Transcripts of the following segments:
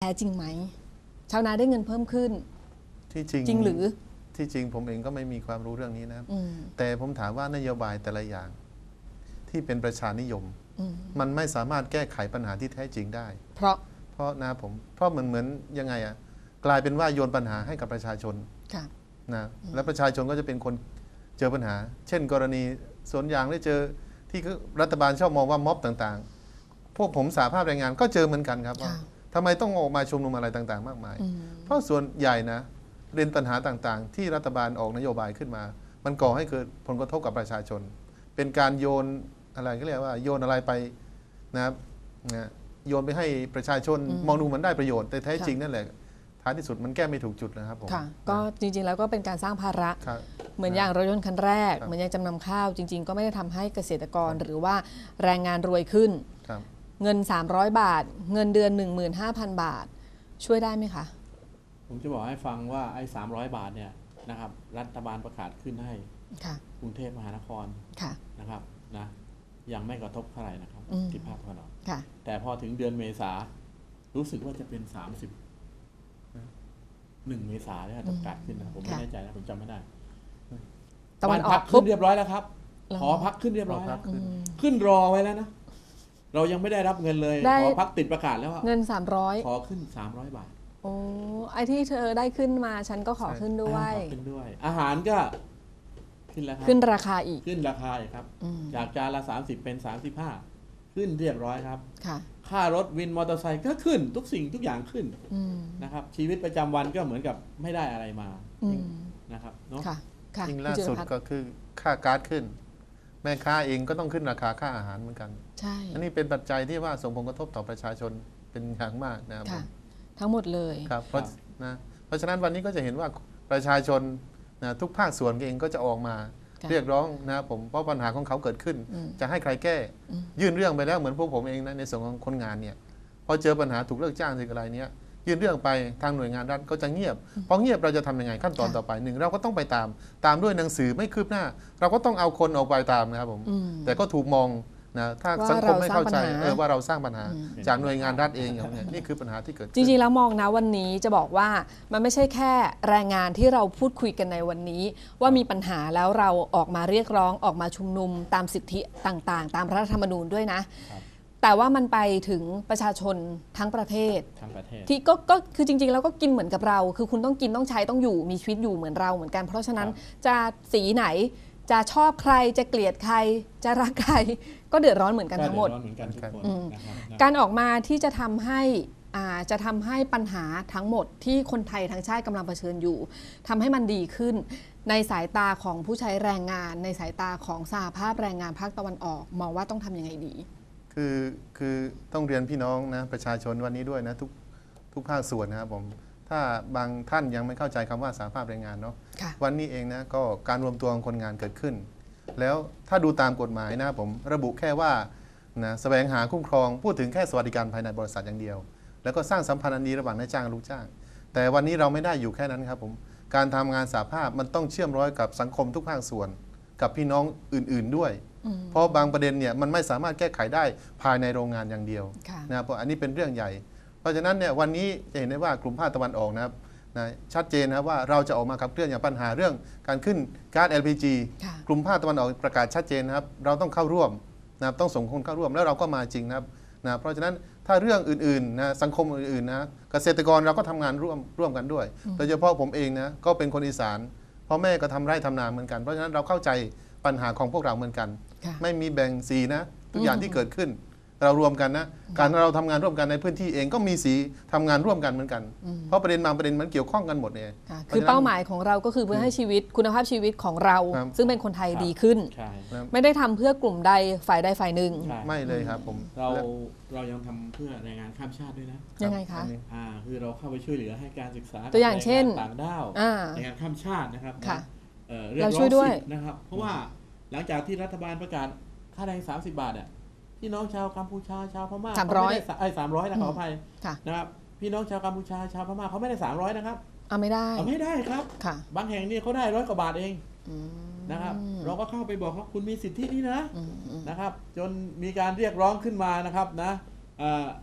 ท้จริงไหมชาวนาได้เงินเพิ่มขึ้นที่จริงหรือที่จริงผมเองก็ไม่มีความรู้เรื่องนี้นะแต่ผมถามว่านโยบายแต่ละอย่างที่เป็นประชานิยมมันไม่สามารถแก้ไขปัญหาที่แท้จริงได้เพราะนะผมเพราะเหมือนยังไงอะกลายเป็นว่าโยนปัญหาให้กับประชาชนนะและประชาชนก็จะเป็นคนเจอปัญหาเช่นกรณีสวนยางได้เจอที่รัฐบาลชอบมองว่าม็อบต่างๆพวกผมสหภาพแรงงานก็เจอเหมือนกันครับว่าทำไมต้องออกมาชุมนุมอะไรต่างๆมากมายเพราะส่วนใหญ่นะเรื่องปัญหาต่างๆที่รัฐบาลออกนโยบายขึ้นมามันก่อให้เกิดผลกระทบกับประชาชนเป็นการโยนอะไรก็เรียกว่าโยนอะไรไปนะครับโยนไปให้ประชาชนมองดูมันได้ประโยชน์แต่แท้จริงนั่นแหละท้ายที่สุดมันแก้ไม่ถูกจุดนะครับผมก็จริงๆแล้วก็เป็นการสร้างภาระเหมือนอย่างรถยนต์คันแรกเหมือนอย่างจำนำข้าวจริงๆก็ไม่ได้ทำให้เกษตรกรหรือว่าแรงงานรวยขึ้นเงิน300 บาทเงินเดือน 15,000 บาทช่วยได้ไหมคะผมจะบอกให้ฟังว่าไอ้300 บาทเนี่ยนะครับรัฐบาลประกาศขึ้นให้กรุงเทพมหานครนะครับนะยังไม่กระทบเท่าไหร่นะครับที่ภาคตะวันออกแต่พอถึงเดือนเมษารู้สึกว่าจะเป็น1 เมษาเนี่ยประกาศขึ้นนะผมไม่แน่ใจนะผมจำไม่ได้ตะวันออกขึ้นเรียบร้อยแล้วครับขอพักขึ้นเรียบร้อยแล้วขึ้นรอไว้แล้วนะเรายังไม่ได้รับเงินเลยขอพักติดประกาศแล้วเงิน300 ขอขึ้น300 บาทโอ้ไอที่เธอได้ขึ้นมาฉันก็ขอขึ้นด้วยอาหารก็ขึ้นแล้วขึ้นราคาอีกขึ้นราคาอีกครับจากจานละ30เป็น35ขึ้นเรียบร้อยครับค่ารถวินมอเตอร์ไซค์ก็ขึ้นทุกสิ่งทุกอย่างขึ้นนะครับชีวิตประจำวันก็เหมือนกับไม่ได้อะไรมานะครับเนาะยิ่งล่าสุดก็คือค่าก๊าซขึ้นแม่ค้าเองก็ต้องขึ้นราคาค่าอาหารเหมือนกันใช่อันนี้เป็นปัจจัยที่ว่าส่งผลกระทบต่อประชาชนเป็นอย่างมากนะครับทั้งหมดเลยครับเพราะฉะนั้นวันนี้ก็จะเห็นว่าประชาชนนะทุกภาคส่วนเองก็จะออกมาเรียกร้องนะครับผมเพราะปัญหาของเขาเกิดขึ้นจะให้ใครแก้ยื่นเรื่องไปแล้วเหมือนพวกผมเองนะในส่วนของคนงานเนี่ยพอเจอปัญหาถูกเลิกจ้างสิ่งอะไรเนี้ยยื่นเรื่องไปทางหน่วยงานรัฐก็จะเงียบพอเงียบเราจะทำยังไงขั้นตอนต่อไป1เราก็ต้องไปตามด้วยหนังสือไม่คืบหน้าเราก็ต้องเอาคนออกไปตามนะครับผมแต่ก็ถูกมองนะถ้าสังคมไม่เข้าใจว่าเราสร้างปัญหาจากหน่วยงานรัฐเองอย่างนี้นี่คือปัญหาที่เกิดจริงๆแล้วมองนะวันนี้จะบอกว่ามันไม่ใช่แค่แรงงานที่เราพูดคุยกันในวันนี้ว่ามีปัญหาแล้วเราออกมาเรียกร้องออกมาชุมนุมตามสิทธิต่างๆตามรัฐธรรมนูญด้วยนะแต่ว่ามันไปถึงประชาชนทั้งประเทศที่ก็คือจริงๆแล้วก็กินเหมือนกับเราคือคุณต้องกินต้องใช้ต้องอยู่มีชีวิตอยู่เหมือนเราเหมือนกันเพราะฉะนั้นจะสีไหนจะชอบใครจะเกลียดใครจะรักใครก็เดือดร้อนเหมือนกันทั้งหมดการออกมาที่จะทำให้ปัญหาทั้งหมดที่คนไทยทั้งชาติกำลังเผชิญอยู่ทำให้มันดีขึ้นในสายตาของผู้ใช้แรงงานในสายตาของสหภาพแรงงานภาคตะวันออกมองว่าต้องทำยังไงดีคือต้องเรียนพี่น้องนะประชาชนวันนี้ด้วยนะทุกภาคส่วนนะครับผมถ้าบางท่านยังไม่เข้าใจคำว่าสหภาพแรงงานเนาะวันนี้เองนะก็การรวมตัวของคนงานเกิดขึ้นแล้วถ้าดูตามกฎหมายนะผมระบุแค่ว่านะแสวงหาคุ้มครองพูดถึงแค่สวัสดิการภายในบริษัทอย่างเดียวแล้วก็สร้างสัมพันธ์อันดีระหว่างนายจ้างและลูกจ้างแต่วันนี้เราไม่ได้อยู่แค่นั้นครับผมการทำงานสหภาพมันต้องเชื่อมร้อยกับสังคมทุกภาคส่วนกับพี่น้องอื่นๆด้วยเพราะบางประเด็นเนี่ยมันไม่สามารถแก้ไขได้ภายในโรงงานอย่างเดียวนะเพราะอันนี้เป็นเรื่องใหญ่เพราะฉะนั้นเนี่ยวันนี้จะเห็นได้ว่ากลุ่มภาคตะวันออกนะครับชัดเจนนะว่าเราจะออกมาขับเคลื่อนอย่างปัญหาเรื่องการขึ้นก๊าซ LPG กลุ่มภาคตะวันออกประกาศชัดเจนนะครับเราต้องเข้าร่วมนะครับต้องส่งคนเข้าร่วมแล้วเราก็มาจริงนะครับเพราะฉะนั้นถ้าเรื่องอื่นๆนะสังคมอื่นๆนะเกษตรกรเราก็ทำงานร่วมกันด้วยโดยเฉพาะผมเองนะก็เป็นคนอีสานพ่อแม่ก็ทำไร่ทำนาเหมือนกันเพราะฉะนั้นเราเข้าใจปัญหาของพวกเราเหมือนกันไม่มีแบ่งสีนะทุกอย่างที่เกิดขึ้นเรารวมกันนะการเราทำงานร่วมกันในพื้นที่เองก็มีสีทำงานร่วมกันเหมือนกันเพราะประเด็นบางประเด็นมันเกี่ยวข้องกันหมดเนี่ยคือเป้าหมายของเราก็คือเพื่อให้ชีวิตคุณภาพชีวิตของเราซึ่งเป็นคนไทยดีขึ้นไม่ได้ทำเพื่อกลุ่มใดฝ่ายใดฝ่ายหนึ่งไม่เลยครับผมเรายังทำเพื่อแรงงานข้ามชาติด้วยนะยังไงคะคือเราเข้าไปช่วยเหลือให้การศึกษาตัวอย่างเช่นต่างด้าวแรงงานข้ามชาตินะครับเราช่วยด้วยนะครับเพราะว่าหลังจากที่รัฐบาลประกาศค่าแรง30 บาทอ่ะพี่น้องชาวกัมพูชาชาวพม่า300นะขออภัยนะครับพี่น้องชาวกัมพูชาชาวพม่าเขาไม่ได้300นะครับไม่ได้ครับบางแห่งนี่เขาได้100 กว่าบาทเองนะครับเราก็เข้าไปบอกว่าคุณมีสิทธินี้นะครับจนมีการเรียกร้องขึ้นมานะครับนะ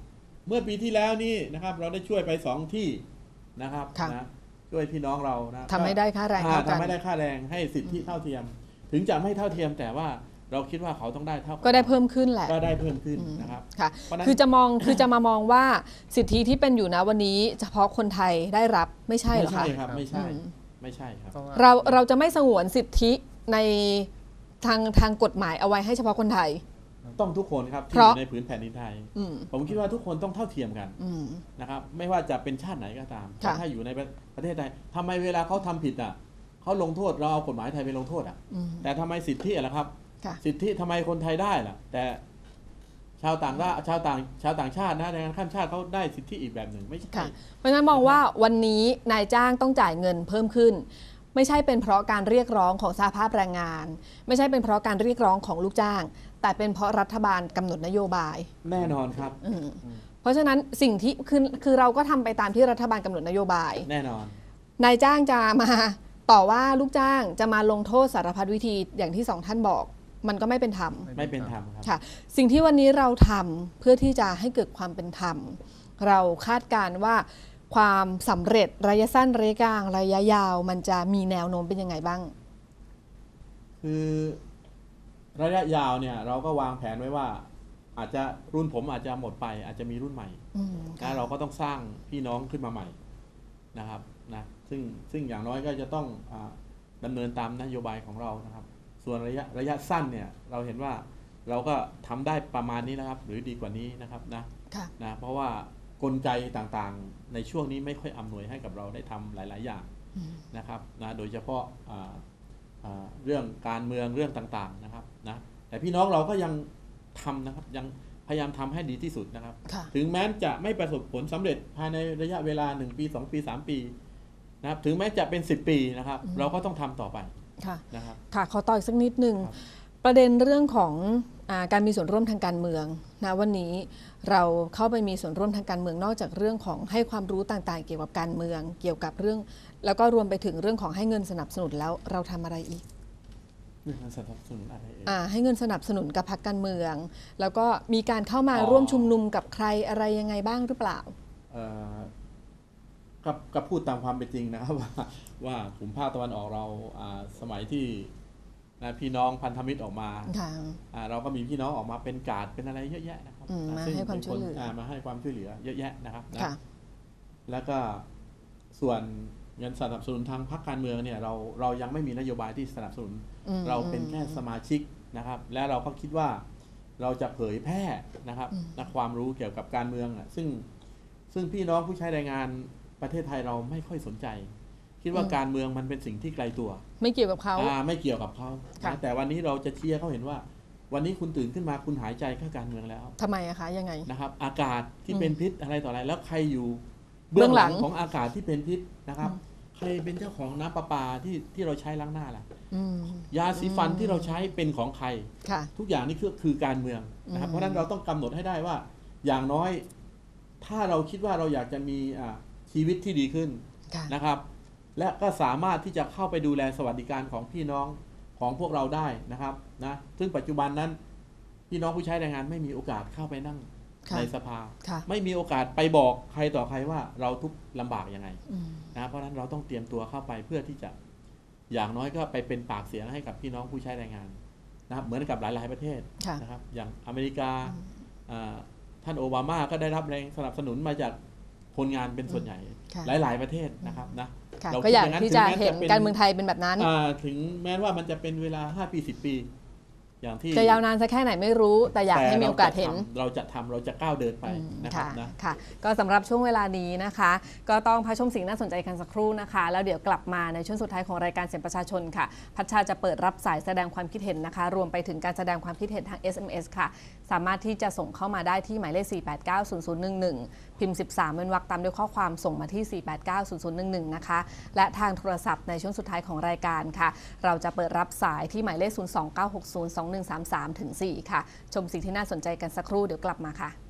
เมื่อปีที่แล้วนี่นะครับเราได้ช่วยไป2ที่นะครับนะช่วยพี่น้องเรานะทำให้ได้ค่าแรงเท่ากันทำให้ได้ค่าแรงให้สิทธิเท่าเทียมถึงจะไม่เท่าเทียมแต่ว่าเราคิดว่าเขาต้องได้เท่าก็ได้เพิ่มขึ้นแหละก็ได้เพิ่มขึ้นนะครับค่ะคือจะมามองว่าสิทธิที่เป็นอยู่นะวันนี้เฉพาะคนไทยได้รับไม่ใช่หรอคะไม่ใช่ครับไม่ใช่ครับเราจะไม่สงวนสิทธิในทางกฎหมายเอาไว้ให้เฉพาะคนไทยต้องทุกคนครับที่อยู่ในผืนแผ่นดินไทยผมคิดว่าทุกคนต้องเท่าเทียมกันนะครับไม่ว่าจะเป็นชาติไหนก็ตามถ้าอยู่ในประเทศไทยทำไมเวลาเขาทำผิดอ่ะเขาลงโทษเราเอากฎหมายไทยไปลงโทษอ่ะแต่ทำไมสิทธิล่ะครับสิทธิทำไมคนไทยได้ล่ะแต่ชาวต่างชาตินะแรงงานข้ามชาติเขาได้สิทธิอีกแบบหนึ่งไม่ใช่เพราะฉะนั้นมองว่าวันนี้นายจ้างต้องจ่ายเงินเพิ่มขึ้นไม่ใช่เป็นเพราะการเรียกร้องของสหภาพแรงงานไม่ใช่เป็นเพราะการเรียกร้องของลูกจ้างแต่เป็นเพราะรัฐบาลกำหนดนโยบายแน่นอนครับเพราะฉะนั้นสิ่งที่คือเราก็ทำไปตามที่รัฐบาลกำหนดนโยบายแน่นอนนายจ้างจะมาต่อว่าลูกจ้างจะมาลงโทษสารพัดวิธีอย่างที่2ท่านบอกมันก็ไม่เป็นธรรมไม่เป็นธรรมครับค่ะสิ่งที่วันนี้เราทำเพื่อที่จะให้เกิดความเป็นธรรมเราคาดการณ์ว่าความสำเร็จระยะสั้นระยะกลางระยะยาวมันจะมีแนวโน้มเป็นยังไงบ้างคือระยะยาวเนี่ยเราก็วางแผนไว้ว่าอาจจะรุ่นผมอาจจะหมดไปอาจจะมีรุ่นใหม่นะเราก็ต้องสร้างพี่น้องขึ้นมาใหม่นะครับนะซึ่งอย่างน้อยก็จะต้องดำเนินตามนโยบายของเรานะครับส่วนระยะสั้นเนี่ยเราเห็นว่าเราก็ทำได้ประมาณนี้นะครับหรือดีกว่านี้นะครับนะเพราะว่ากลไกต่างๆในช่วงนี้ไม่ค่อยอำนวยให้กับเราได้ทำหลายๆอย่างนะครับนะโดยเฉพาะเรื่องการเมืองเรื่องต่างๆนะครับนะแต่พี่น้องเราก็ยังทำนะครับยังพยายามทำให้ดีที่สุดนะครับถึงแม้จะไม่ประสบผลสำเร็จภายในระยะเวลา1 ปี 2 ปี 3 ปีนะครับถึงแม้จะเป็น10 ปีนะครับเราก็ต้องทำต่อไปนะครับค่ะขอต่ออีกสักนิดนึงประเด็นเรื่องของการมีส่วนร่วมทางการเมืองนะวันนี้เราเข้าไปมีส่วนร่วมทางการเมืองนอกจากเรื่องของให้ความรู้ต่างๆเกี่ยวกับการเมืองเกี่ยวกับเรื่องแล้วก็รวมไปถึงเรื่องของให้เงินสนับสนุนแล้วเราทำอะไรอีกเงินสนับสนุนอะไรให้เงินสนับสนุนกับพรรคการเมืองแล้วก็มีการเข้ามาร่วมชุมนุมกับใครอะไรยังไงบ้างหรือเปล่าก็พูดตามความเป็นจริงนะครับว่ากลุ่มภาคตะวันออกเราสมัยที่พี่น้องพันธมิตรออกมาเราก็มีพี่น้องออกมาเป็นการ์ดเป็นอะไรเยอะแยะนะครับมาให้ความช่วยเหลือมาให้ความช่วยเหลือเยอะแยะนะครับแล้วก็ส่วนเงินสนับสนุนทางพรรคการเมืองเนี่ยเรายังไม่มีนโยบายที่สนับสนุนเราเป็นแค่สมาชิกนะครับและเราก็คิดว่าเราจะเผยแพร่นะครับความรู้เกี่ยวกับการเมืองซึ่งพี่น้องผู้ใช้แรงงานประเทศไทยเราไม่ค่อยสนใจคิดว่าการเมืองมันเป็นสิ่งที่ไกลตัวไม่เกี่ยวกับเขาไม่เกี่ยวกับเขาแต่วันนี้เราจะเชียร์เขาเห็นว่าวันนี้คุณตื่นขึ้นมาคุณหายใจเข้าการเมืองแล้วทำไมอะคะยังไงนะครับอากาศที่เป็นพิษอะไรต่ออะไรแล้วใครอยู่เบื้องหลังของอากาศที่เป็นพิษนะครับใครเป็นเจ้าของน้ำประปาที่เราใช้ล้างหน้าล่ะยาสีฟันที่เราใช้เป็นของใครทุกอย่างนี่คือการเมืองนะครับเพราะฉะนั้นเราต้องกำหนดให้ได้ว่าอย่างน้อยถ้าเราคิดว่าเราอยากจะมีชีวิตที่ดีขึ้นนะครับและก็สามารถที่จะเข้าไปดูแลสวัสดิการของพี่น้องของพวกเราได้นะครับนะซึ่งปัจจุบันนั้นพี่น้องผู้ใช้แรงงานไม่มีโอกาสเข้าไปนั่งในสภาไม่มีโอกาสไปบอกใครต่อใครว่าเราทุกข์ลำบากยังไงนะเพราะฉะนั้นเราต้องเตรียมตัวเข้าไปเพื่อที่จะอย่างน้อยก็ไปเป็นปากเสียงให้กับพี่น้องผู้ใช้แรงงานนะครับเหมือนกับหลายๆประเทศนะครับอย่างอเมริกาท่านโอบามาก็ได้รับแรงสนับสนุนมาจากคนงานเป็นส่วนใหญ่หลายๆประเทศนะครับนะก็อยากที่จะเห็นการเมืองไทยเป็นแบบนั้นถึงแม้ว่ามันจะเป็นเวลา5 ปี 10 ปีอย่างที่จะยาวนานสักแค่ไหนไม่รู้แต่อยากให้มีโอกาสเห็นเราจะก้าวเดินไปนะครับนะค่ะก็สำหรับช่วงเวลานี้นะคะก็ต้องพักชมสิ่งน่าสนใจกันสักครู่นะคะแล้วเดี๋ยวกลับมาในช่วงสุดท้ายของรายการเสียงประชาชนค่ะพัชชาจะเปิดรับสายแสดงความคิดเห็นนะคะรวมไปถึงการแสดงความคิดเห็นทาง SMS ค่ะสามารถที่จะส่งเข้ามาได้ที่หมายเลข4890011พิมพ์13เป็นวรรคตามด้วยข้อความส่งมาที่4890011นะคะและทางโทรศัพท์ในช่วงสุดท้ายของรายการค่ะเราจะเปิดรับสายที่หมายเลข029602133-4ค่ะชมสิ่งที่น่าสนใจกันสักครู่เดี๋ยวกลับมาค่ะ